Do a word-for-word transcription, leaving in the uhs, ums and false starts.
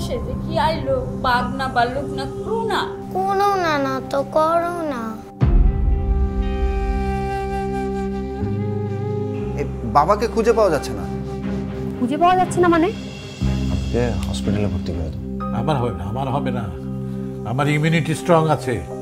সেজে কি আইলো, বাঘ না বাল্লুক না করুণা? করুণা না তো, করুণা। এই বাবাকে খুঁজে পাওয়া যাচ্ছে না। খুঁজে পাওয়া যাচ্ছে না মানে? হসপিটালে ভর্তি করে দাও। আমার হবে না, আমার হবে না, আমার ইমিউনিটি স্ট্রং আছে।